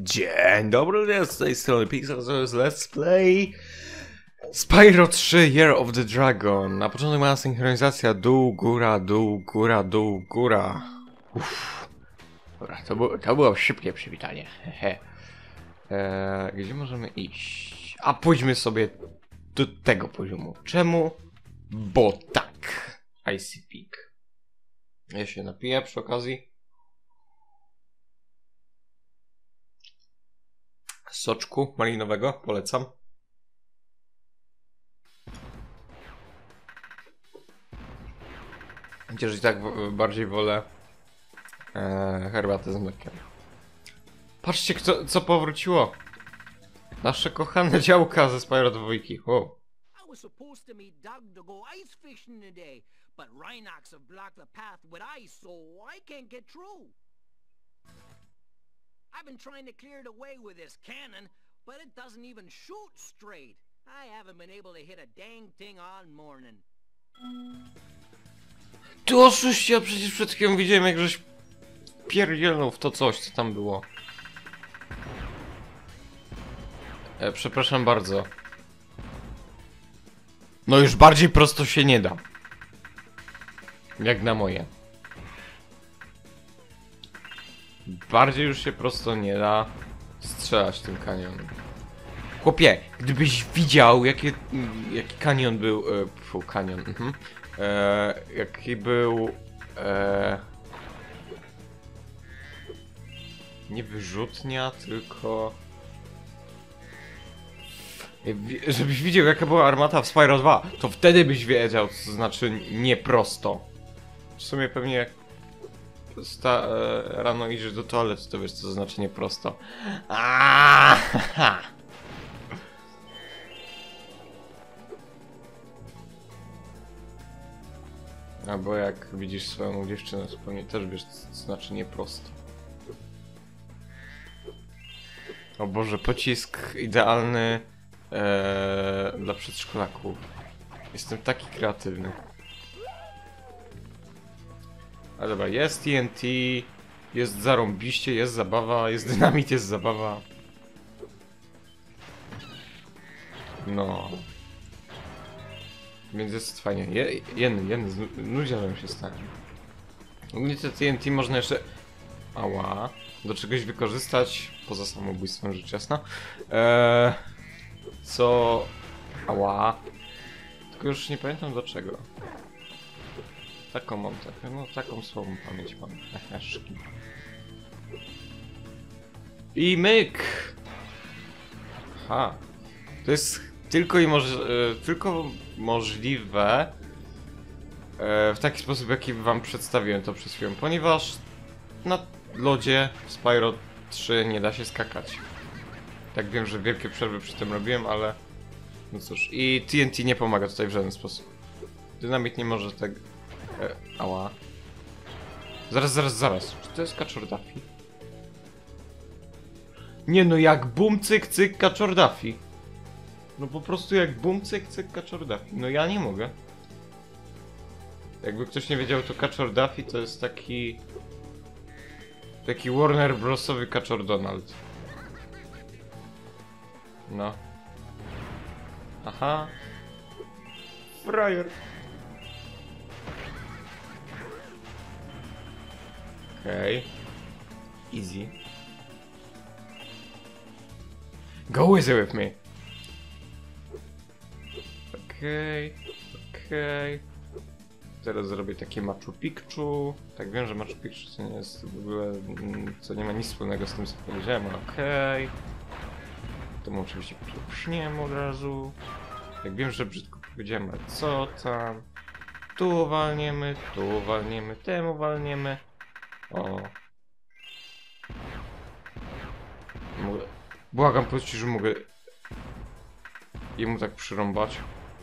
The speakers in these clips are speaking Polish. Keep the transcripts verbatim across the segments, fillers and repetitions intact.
Dzień dobry, z tej strony Pixel, to jest Let's Play Spyro trzy Year of the Dragon. Na początek ma synchronizacja dół, góra, dół, góra, dół, góra. Uff. Dobra, to, było, to było szybkie przywitanie. Hehe. Eee, gdzie możemy iść? A pójdźmy sobie do tego poziomu. Czemu? Bo tak. Icy Peak. Ja się napiję przy okazji. Soczku malinowego, polecam. Chociaż i tak bardziej wolę e, herbatę z mlekiem. Patrzcie, kto, co powróciło. Nasze kochane działka ze Spyro dwa. Wow. I was supposed to meet Doug to go ice fishing today, but Rhinox have blocked the path with ice, so I can't get through. I've been trying to clear the way with this cannon, but it doesn't even shoot straight. I haven't been able to hit a dang thing all morning. Ty oszuście, ja przecież przed chwilą widziałem, jak żeś pierdzielnął w to coś, co tam było. E, przepraszam bardzo. No już bardziej prosto się nie da. Jak na moje. Bardziej już się prosto nie da strzelać tym kanionem. Chłopie, gdybyś widział, jaki, jaki kanion był... E, fu, kanion, mhm. E, jaki był... E, nie wyrzutnia, tylko... Żebyś widział, jaka była armata w Spyro dwa, to wtedy byś wiedział, co znaczy nie prosto. W sumie pewnie jak sta, e, rano idziesz do toalety, to wiesz, co znaczy nie prosto. Aaaa! Albo jak widzisz swoją dziewczynę, to pewnie też wiesz, co znaczy nie prosto. O Boże, pocisk idealny e, dla przedszkolaków. Jestem taki kreatywny. A dobra, jest T N T, jest zarąbiście, jest zabawa, jest dynamit, jest zabawa. No. Więc jest fajnie. Je, jeden, jeden, nudziałem się stanie. Ogólnie te T N T można jeszcze... Ała. Do czegoś wykorzystać, poza samobójstwem, rzecz jasna. Eee, co... Ała. Tylko już nie pamiętam do czego. Taką mam, tak, no taką słabą pamięć mam. Heheszki. I myk! Aha. To jest tylko i moż tylko możliwe e, w taki sposób, jaki wam przedstawiłem to przed chwilą, ponieważ na lodzie w Spyro trzy nie da się skakać. Tak, wiem, że wielkie przerwy przy tym robiłem, ale no cóż. I T N T nie pomaga tutaj w żaden sposób. Dynamit nie może tak... E, ała. Zaraz, zaraz, zaraz. Czy to jest Kaczor Daffy? Nie no, jak bum, cyk, cyk, Kaczor Daffy. No po prostu jak bum, cyk, cyk, Kaczor Daffy. No ja nie mogę. Jakby ktoś nie wiedział, to Kaczor Daffy to jest taki... Taki Warner Brosowy Kaczor Donald. No. Aha. Frajer. Okej. Okay. Easy. Go easy with me. Okej. Okay. Okej. Okay. Teraz zrobię takie Machu Picchu. Tak, wiem, że Machu Picchu to nie jest w ogóle, co nie ma nic wspólnego z tym, co powiedziałem, ale okej. Okay. To mu oczywiście przypniemy od razu. Jak wiem, że brzydko powiedziałem, ale co tam? Tu walniemy, tu walniemy, temu walniemy. O. Mogę... Błagam, powiedz ci, że mogę jemu tak przyrąbać.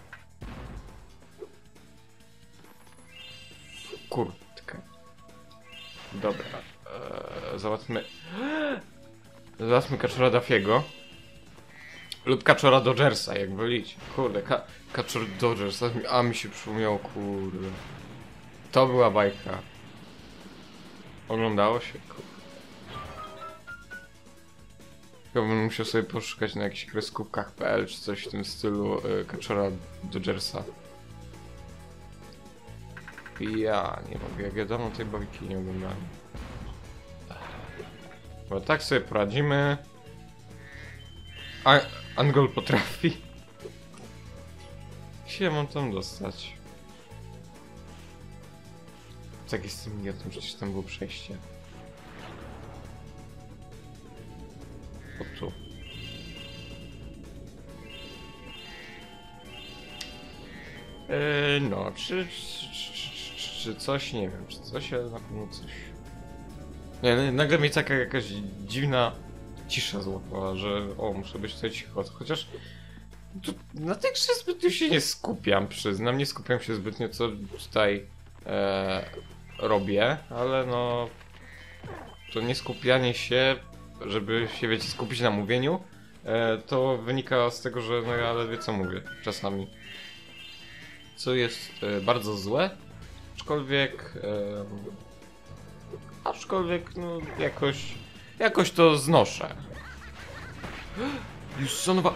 Kurtkę. Dobra. Eee, załatwmy... Załatwmy Kaczora Daffiego. Lub Kaczora Dodgersa, jak wolicie. Kurde, ka Kaczor Dodgers, a mi się przypomniało, kurde. To była bajka. Oglądało się, kurde. Chyba bym musiał sobie poszukać na jakichś kreskówkach kropka pe el czy coś w tym stylu y, Kaczora Dodgersa. I ja nie mogę, jak ja dawno tej bajki nie oglądałem. Bo tak sobie poradzimy. A Angol potrafi. Jak się mam tam dostać? Tak jest z tym idiotem, przecież tam było przejście. O tu. Yy, no, czy, czy, czy, czy, czy coś, nie wiem, czy coś, ale na pewno coś. Nie, nagle mnie taka jakaś dziwna cisza złapała, że o, muszę być tutaj cicho, chociaż tu, na tej grze zbytnio się nie skupiam, przyznam, nie skupiam się zbytnio, co tutaj e, robię, ale no to nie skupianie się, żeby się, wiecie, skupić na mówieniu, e, to wynika z tego, że no ja ledwie co mówię czasami. Co jest e, bardzo złe, aczkolwiek e, aczkolwiek no jakoś jakoś to znoszę. Już sonowa...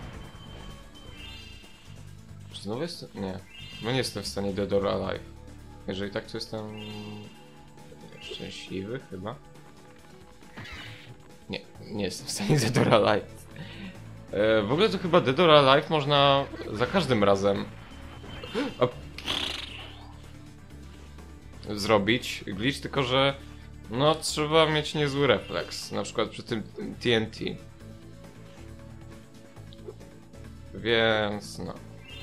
Czy znowu jestem? Nie. No nie jestem w stanie Dead or Alive. Jeżeli tak, to jestem szczęśliwy chyba. Nie, nie jestem w stanie Dead or Alive. E, w ogóle to chyba Dead or Alive można za każdym razem A... zrobić glitch, tylko że no trzeba mieć niezły refleks, na przykład przy tym T N T. Więc no.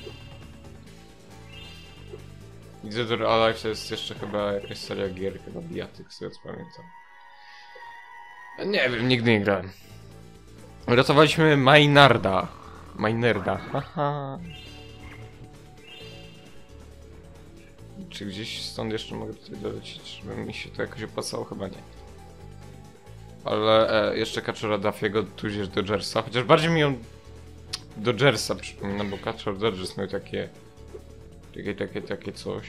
Dead or Alive to jest jeszcze chyba jakaś seria gier, chyba bijatyk, z tego co pamiętam. Nie wiem, nigdy nie grałem. Ratowaliśmy Maynarda. Maynarda, haha. Czy gdzieś stąd jeszcze mogę tutaj dolecieć, żeby mi się to jakoś opłacało? Chyba nie. Ale e, jeszcze Kaczora Duffiego, tudzież Dodgersa, chociaż bardziej mi on Dodgersa przypomina, bo Kaczor Dodgers miał takie takie, takie, takie coś.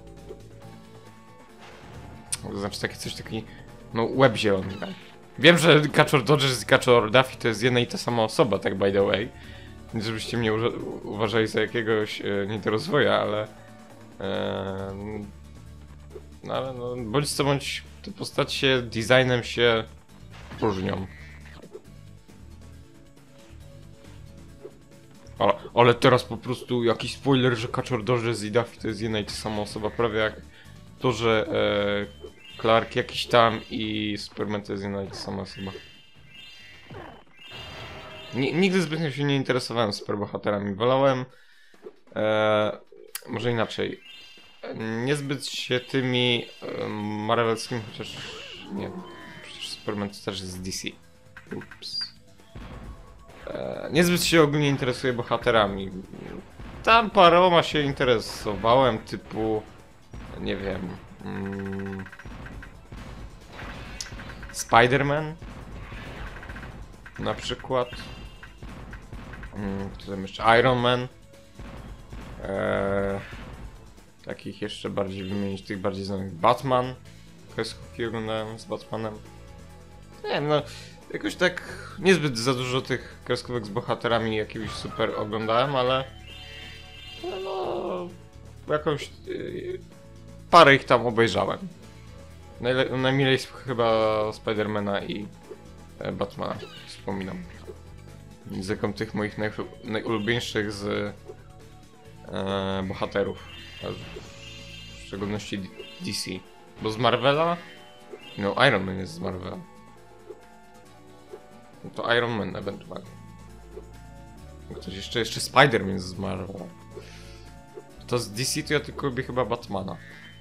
To znaczy takie coś, taki no łeb zielony, tak? Wiem, że Kaczor Dodgers i Kaczor Duffy to jest jedna i ta sama osoba, tak by the way. Więc żebyście mnie uważali za jakiegoś e, niedorozwoja, ale e, no ale no, bądź co bądź te postacie designem się różnią. Ale, ale teraz po prostu jakiś spoiler, że Kaczor Dodgers i Duffy to jest jedna i ta sama osoba, prawie jak to, że e, Clark jakiś tam i Superman to jest jedna i ta sama osoba. N nigdy zbytnio się nie interesowałem superbohaterami, wolałem e, może inaczej, niezbyt się tymi e, marvelskimi, chociaż nie wiem, przecież Superman to też jest z D C. Ups. E, niezbyt się ogólnie interesuję bohaterami. Tam paroma się interesowałem, typu nie wiem mm, Spider-Man na przykład, mm, kto tam jeszcze, Iron Man, e, takich jeszcze bardziej wymienić, tych bardziej znanych, Batman, kreskówki oglądałem z Batmanem. Nie wiem, no jakoś tak niezbyt za dużo tych kreskówek z bohaterami jakiegoś super oglądałem, ale no, no jakąś yy, parę ich tam obejrzałem. Najle najmilej chyba Spidermana i e, Batmana wspominam. Z jaką tych moich naj najulubieńszych z e, bohaterów. W szczególności D C. Bo z Marvela? No Iron Man jest z Marvela. No to Iron Man ewentualnie. Ktoś jeszcze, jeszcze Spider-Man jest z Marvela. To z D C to ja tylko lubię chyba Batmana.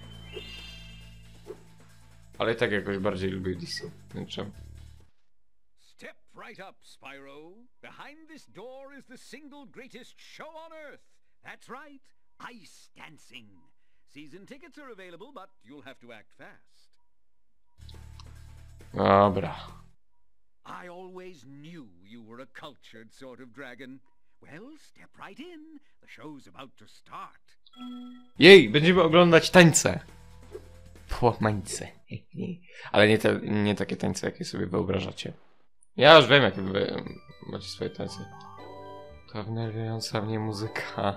Ale i tak jakoś bardziej lubię D C. Nie czemu. Step right up, Spyro. Behind this door is the single greatest show on Earth. That's right, ice dancing. Season tickets are available, but you'll have to act fast. Dobra. I always knew you were a cultured sort of dragon. Well, step right in. The show's about to start. Jej, będziemy oglądać tańce. Płomańce. Ale nie, te, nie takie tańce, jakie sobie wyobrażacie. Ja już wiem, jak wy macie swoje tańce. To wnerwiająca mnie muzyka.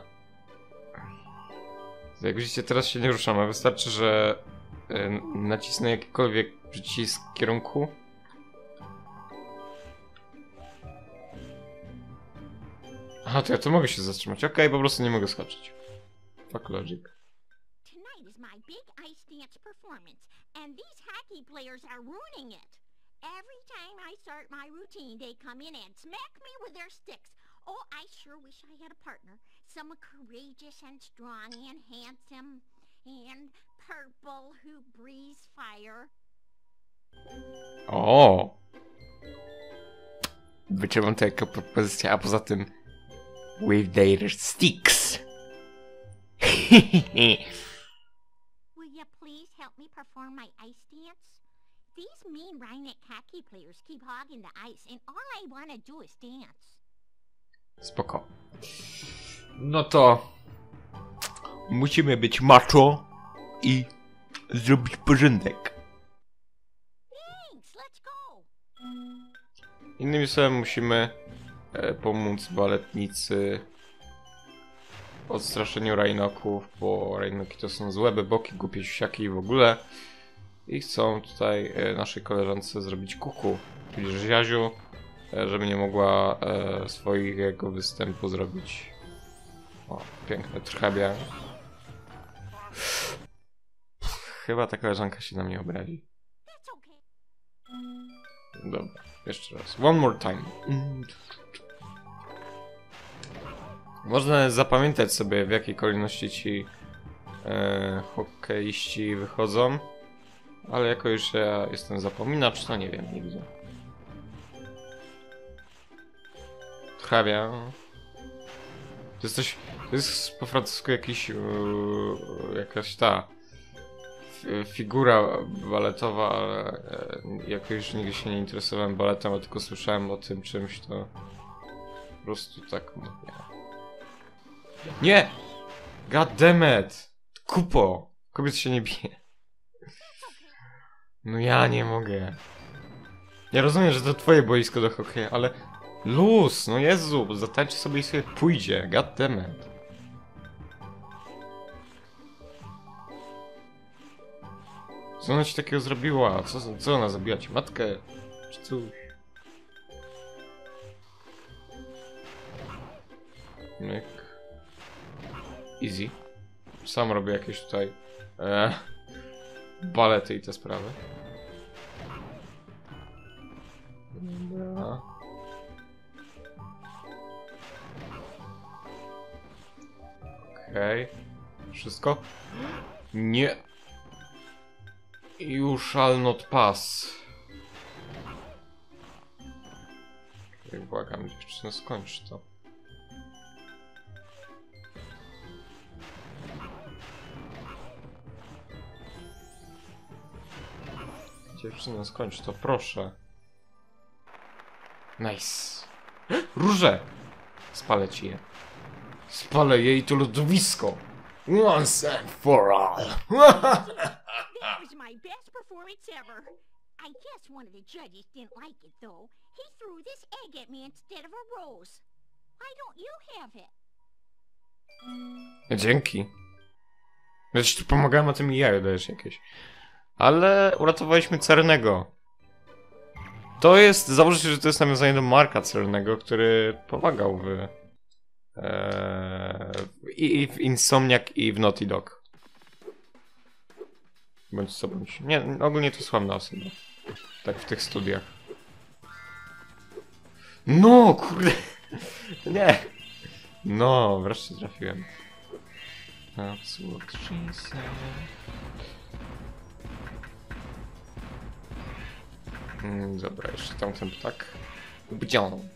Jak widzicie, teraz się nie ruszam, a wystarczy, że y, nacisnę jakikolwiek przycisk w kierunku. Aha, to ja tu mogę się zatrzymać. Okej, okay, po prostu nie mogę skoczyć. Fuck logic. Tonight is my big ice dance performance, and these hockey players are ruining it. Every time I start my routine, they come in and smack me with their sticks. Oh, I sure wish I had a partner. Someone courageous and strong and handsome and purple who breathes fire. O! Wyczuwam to jako propozycja, a poza tym with their sticks. Will you please help me perform my ice dance? These mean Rhineck hockey players keep hogging the ice, and all I want to do is dance. Spoko. No to musimy być macho i zrobić porządek. Thanks, let's go. Innymi słowy, musimy e, pomóc baletnicy w odstraszeniu Rhinoków, bo Rhinoki to są złe boki, głupie siaki i w ogóle. I chcą tutaj e, naszej koleżance zrobić kuku, czyli Ziaziu, e, żeby nie mogła e, swojego występu zrobić. O, piękne trchabia. Chyba ta koleżanka się na mnie obrazi. That's okay. Dobra, jeszcze raz. One more time. Można zapamiętać sobie, w jakiej kolejności ci e, hokeiści wychodzą. Ale jako już ja jestem zapominacz, to nie wiem, nie widzę. Hrabia. To jest coś... To jest po francusku jakiś... Yy, jakaś ta... figura baletowa, ale e, jakoś nigdy się nie interesowałem baletem, a tylko słyszałem o tym czymś, to... Po prostu tak mówię. Nie! God damn it! Kupo! Kobiet się nie bije. No ja nie mogę. Ja rozumiem, że to twoje boisko do hokeja, ale... Luz! No Jezu! Zatańczy sobie i sobie pójdzie. God damn it. Co ona ci takiego zrobiła? Co, co ona zabiła ci? Matkę? Czy coś? Myk. Easy. Sam robię jakieś tutaj... E, balety i te sprawy. Dobra. Okej. Okay. Wszystko? Nie. You shall not pass. Jak błagam, dziewczyno, skończ to. Dziewczyno, skończ to, proszę. Nice. Róże! Spalę ci je. Spalę jej to lodowisko. Once and for all. That was my best performance ever. I guess one of the judges didn't like it, though. He threw this egg at me instead of a rose. Why don't you have it? Dzięki. Ja ci tu pomagałem, a ty mi jajo dajesz jakieś. Ale uratowaliśmy Cernego. To jest, założę się, że to jest nawiązanie do Marka Cernego, który pomagał w... Ee, i w Insomniac, i w Naughty Dog. Bądź co bądź. Nie, ogólnie to sławna osoba. Tak w tych studiach. No, kurde. Nie. No, wreszcie trafiłem. That's what she said. Mm, dobra, jeszcze tamten ptak. Bdzią.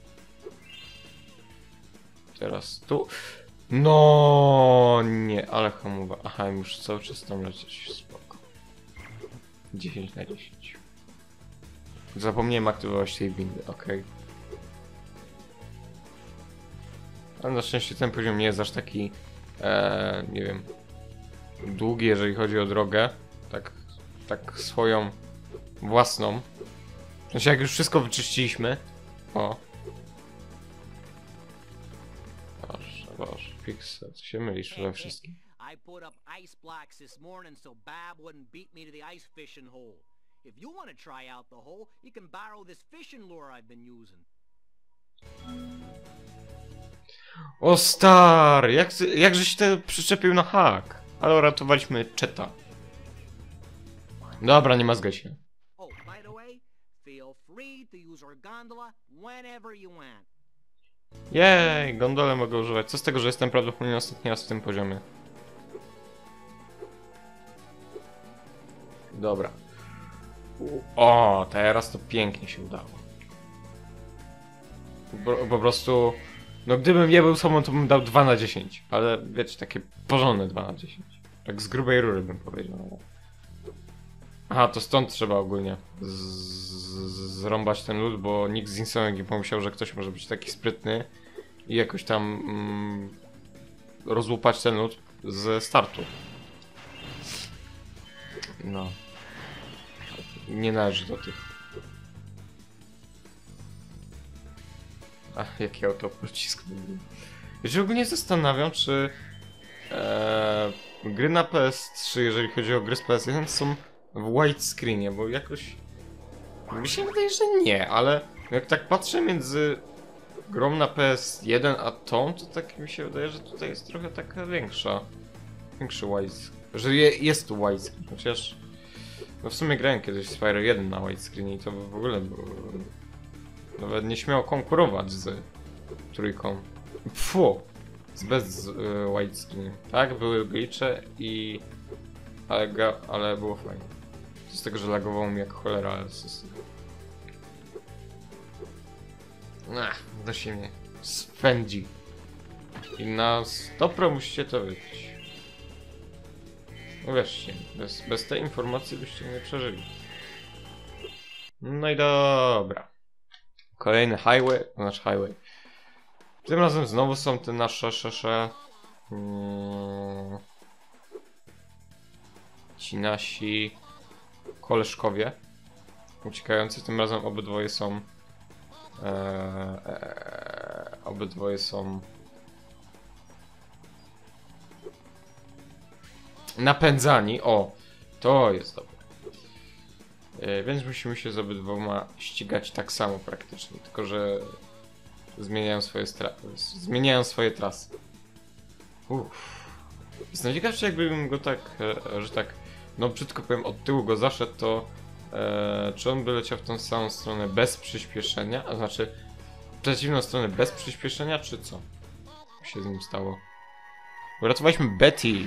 Teraz tu. No nie, ale hamowa. Aha, muszę cały czas tam lecieć. Spoko. dziesięć na dziesięć. Zapomniałem aktywować tej windy, ok. Ale na szczęście ten poziom nie jest aż taki, e, nie wiem, długi, jeżeli chodzi o drogę. Tak, tak swoją własną. Znaczy jak już wszystko wyczyściliśmy. O. Boże, Boże, Pixel, ty się mylisz we wszystkim. I put up ice blocks this morning so Bob wouldn't beat me to the ice fishing hole. If you want to try out the hole, you can borrow this fishing lure I've been using. O stary, jak, jak żeś te przyczepił na hak? Ale uratowaliśmy Cheta. Dobra, nie mazgaj się. Oh, by the way, feel free to use our gondola whenever you want. Jej, gondolę mogę używać. Co z tego, że jestem prawdopodobnie ostatni raz w tym poziomie. Dobra. O, teraz to pięknie się udało. Po, po prostu... No gdybym nie był sobą, to bym dał dwa na dziesięć. Ale wiecie, takie porządne dwa na dziesięć. Tak z grubej rury bym powiedział. Aha, to stąd trzeba ogólnie z, z, zrąbać ten lód, bo nikt z Insonek nie pomyślał, że ktoś może być taki sprytny i jakoś tam mm, rozłupać ten lód ze startu. No. Nie należy do tych. Ach, jaki autopocisk. Ja się ogólnie zastanawiam, czy e, gry na P S trzy, jeżeli chodzi o gry z P S jeden, są w widescreenie, bo jakoś... Mi się wydaje, że nie, ale jak tak patrzę między grą na P S jeden a tą, to tak mi się wydaje, że tutaj jest trochę taka większa. Większy widescreen. Że je, jest tu widescreen, chociaż... No w sumie grałem kiedyś Spyro jeden na widescreenie i to w ogóle było... Nawet nie śmiało konkurować z trójką. Fu! Z bez y, widescreen. Tak, były glitche i... Ale, ga... ale było fajnie. Z tego, że lagowało mi jak cholera, ale system. Ach, dość mnie swędzi. I na sto procent musicie to wiedzieć. Uwierzcie, bez, bez tej informacji byście nie przeżyli. No i dobra. Kolejny highway, nasz highway. Tym razem znowu są te nasze szesze. Hmm, ci nasi koleżkowie uciekający. Tym razem obydwoje są e, e, obydwoje są napędzani. O, to jest dobre. E, więc musimy się z obydwoma ścigać tak samo praktycznie, tylko że zmieniają swoje zmieniają swoje trasy. Uff. Jestem ciekaw, czy jakbym go tak, e, że tak, no brzydko powiem, od tyłu go zaszedł, to e, czy on by leciał w tą samą stronę bez przyspieszenia, a znaczy w przeciwną stronę bez przyspieszenia, czy co? Co się z nim stało? Uratowaliśmy Betty.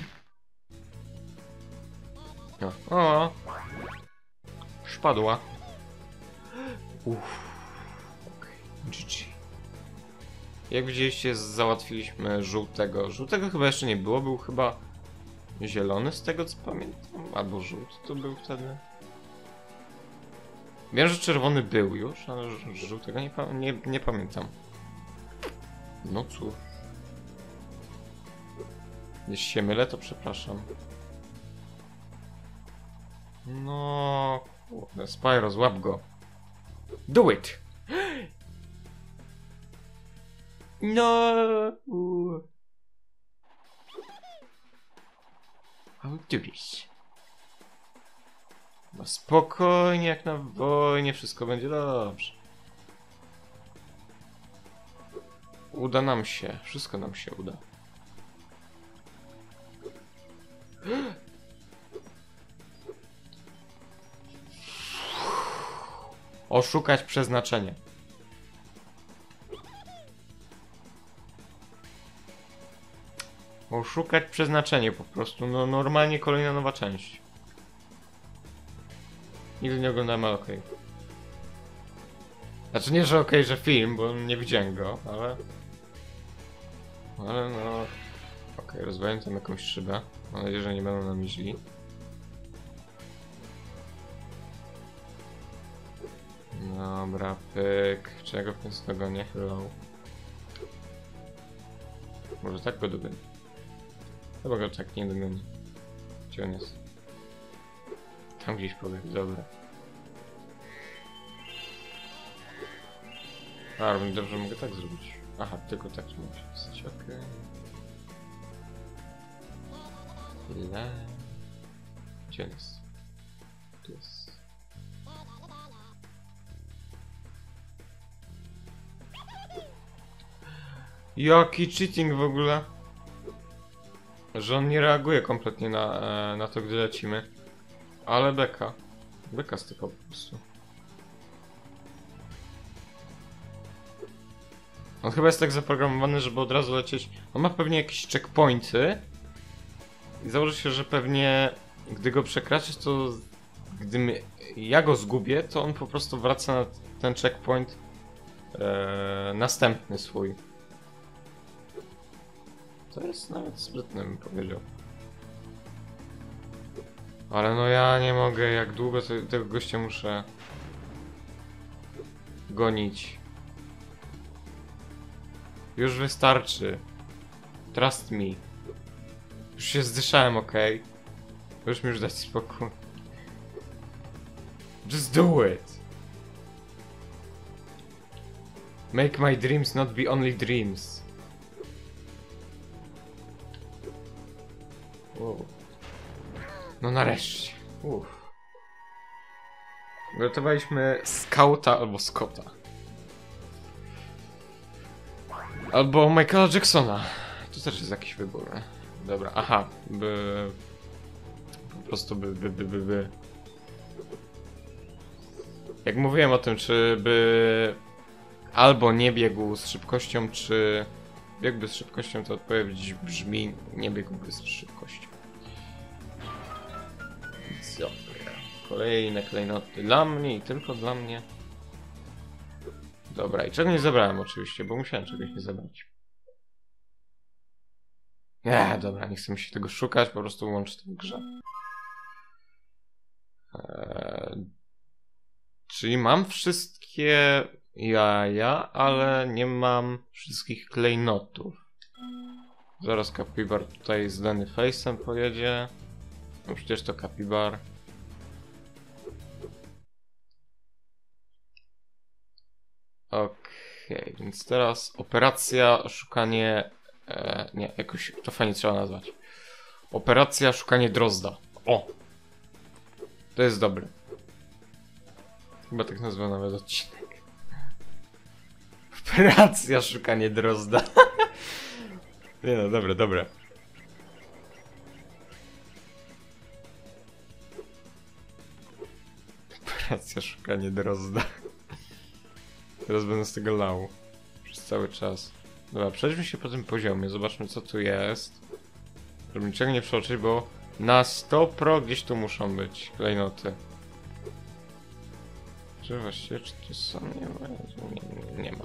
O, o. Szpadła. Uff. Okej, okay. G G. Jak widzieliście, załatwiliśmy żółtego. Żółtego chyba jeszcze nie było, był chyba zielony z tego co pamiętam, albo żółty to był wtedy. Wiem, że czerwony był już, ale żółtego nie, pa nie, nie pamiętam. No cóż. Jeśli się mylę, to przepraszam. No, kurde, Spyro, złap go. Do it! No. I'll do this. No spokojnie, jak na wojnie, wszystko będzie dobrze. Uda nam się, wszystko nam się uda. Oszukać przeznaczenie. Oszukać przeznaczenie po prostu. No normalnie kolejna nowa część. Nigdy nie oglądałem, ale okej. Okay. Znaczy nie, że okej, okay, że film, bo nie widziałem go, ale... Ale no... Okej, okay, rozwaliłem tam jakąś szybę. Mam nadzieję, że nie będą nam źli. Dobra, pyk. Czego w końcu dogonię? Hello. Może tak go dogonię. Chyba go tak nie dogonię. Gdzie on jest? Tam gdzieś pobiegł, dobra. A, równie dobrze mogę tak zrobić. Aha, tylko tak musi pisać, okej. Ile? Gdzie on jest? Tu jest. Jaki cheating w ogóle? Że on nie reaguje kompletnie na, na to, gdy lecimy. Ale beka. Beka stykał po prostu. On chyba jest tak zaprogramowany, żeby od razu lecieć. On ma pewnie jakieś checkpointy. I założę się, że pewnie gdy go przekraczysz, to gdy my, ja go zgubię, to on po prostu wraca na ten checkpoint e, następny swój. To jest nawet sprytne, bym powiedział. Ale no ja nie mogę, jak długo to, tego gościa muszę gonić. Już wystarczy. Trust me. Już się zdyszałem, okej? Okay? Już mi już dać spokój. Just do it. Make my dreams not be only dreams. Wow. No nareszcie. Uff. Uratowaliśmy Scouta albo Scotta. Albo Michaela Jacksona. To też jest jakiś wybór, nie? Dobra, aha, by... Po prostu by, by, by, by, by... Jak mówiłem o tym, czy by... Albo nie biegł z szybkością, czy... Biegłby z szybkością, to odpowiedź brzmi... Nie biegłby z szybkością. Dobra. Kolejne klejnoty dla mnie i tylko dla mnie. Dobra, i czego nie zabrałem oczywiście, bo musiałem czegoś nie zabrać. Nie, dobra, nie chcę mi się tego szukać, po prostu łączę to w grze. Eee, czyli mam wszystkie jaja, ale nie mam wszystkich klejnotów. Zaraz Kapibar tutaj z Lenny Face'em pojedzie. No przecież to Kapibar. Okej, okay, więc teraz operacja szukanie... E, nie, jakoś to fajnie trzeba nazwać. Operacja szukanie Drozda. O! To jest dobre. Chyba tak nazwę nawet odcinek. Operacja szukanie Drozda. Nie no, dobre, dobre. Operacja szukanie Drozda. Teraz będę z tego lał. Przez cały czas. Dobra, przejdźmy się po tym poziomie, zobaczmy co tu jest. Żeby niczego nie przeoczyć, bo na sto pro gdzieś tu muszą być klejnoty. Czy właściwie, czy to są? Nie ma. Nie, nie ma.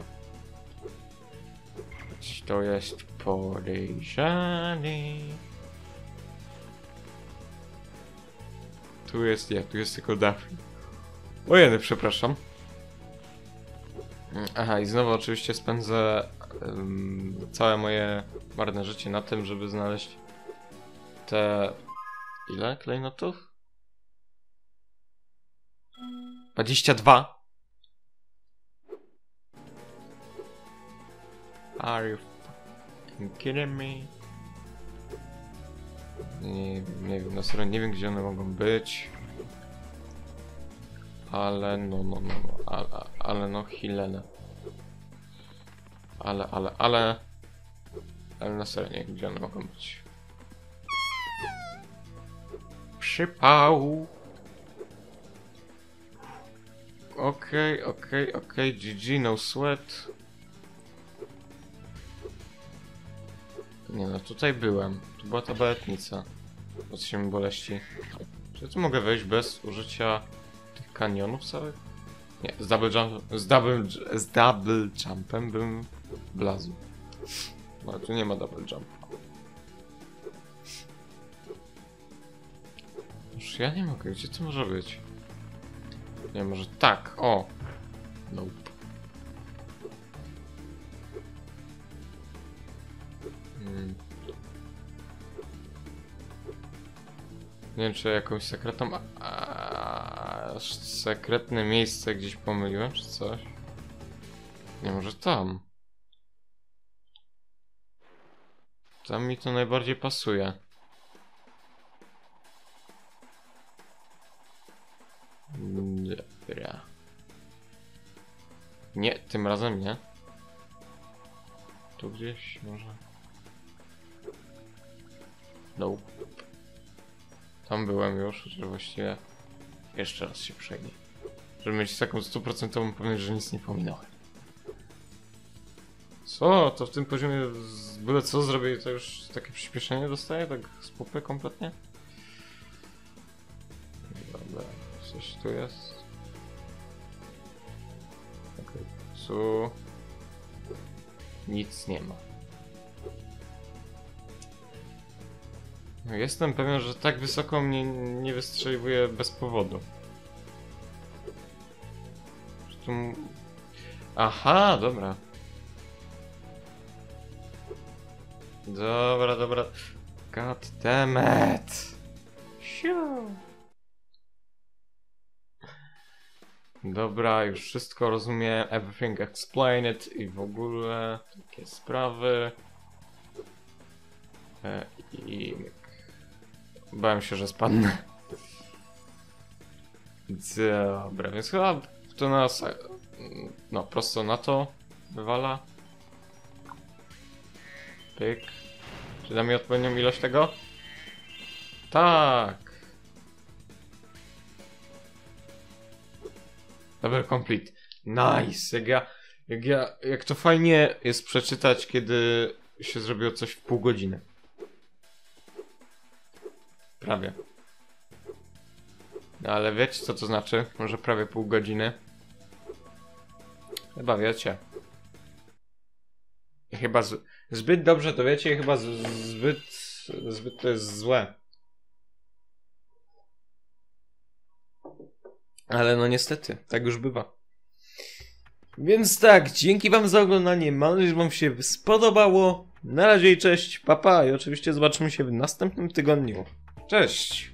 To jest podejrzany. Tu jest, ja, tu jest tylko Daphne. Ojej, przepraszam. Aha, i znowu oczywiście spędzę um, całe moje marne życie na tym, żeby znaleźć te... Ile klejnotów? dwadzieścia dwa. Are you fucking kidding me? Nie, nie wiem, na serio nie wiem, gdzie one mogą być. Ale no, no, no, no, ale, ale no, Hilene. Ale, ale, ale... Ale na serio nie wiem, gdzie one mogą być. Przypał! Okej, okej, okej, G G, no sweat. Nie no, tutaj byłem. Tu była ta baletnica. Od się boleści. Czy tu mogę wejść bez użycia tych kanionów całych? Nie, z double jump, z double, z double jumpem bym blazł. Ale tu nie ma double jump. Już ja nie mogę, gdzie to może być? Nie, może tak, o! Nope. Hmm. Nie wiem, czy jakąś sekretną... A, sekretne miejsce gdzieś pomyliłem, czy coś? Nie, może tam. Tam mi to najbardziej pasuje. Dobra. Nie, tym razem nie. Tu gdzieś może. No. Tam byłem już, że właściwie jeszcze raz się przejdzie. Żeby mieć taką stuprocentową pewność, że nic nie pominąłem. Co? To w tym poziomie z byle co zrobię, to już takie przyspieszenie dostaję? Tak z pupy kompletnie? Dobra, coś tu jest. Okej, tu nic nie ma. No, jestem pewien, że tak wysoko mnie nie wystrzeliwuje bez powodu. Że tu... Aha, dobra. Dobra, dobra. God damn it. Siu. Dobra, już wszystko rozumiem. Everything explained i w ogóle takie sprawy. E, I... Bałem się, że spadnę. Dobra, więc chyba to nas... No, prosto na to wywala. Pyk. Czy da mi odpowiednią ilość tego? Tak. Dobra, complete. Nice. Jak ja, jak ja, jak to fajnie jest przeczytać, kiedy się zrobiło coś w pół godziny. Prawie. No ale wiecie, co to znaczy? Może prawie pół godziny? Chyba wiecie. Chyba z... zbyt dobrze to wiecie i chyba z... zbyt... zbyt to jest złe. Ale no niestety, tak już bywa. Więc tak, dzięki wam za oglądanie. Mam nadzieję, że wam się spodobało. Na razie i cześć, pa pa i oczywiście zobaczymy się w następnym tygodniu. Cześć!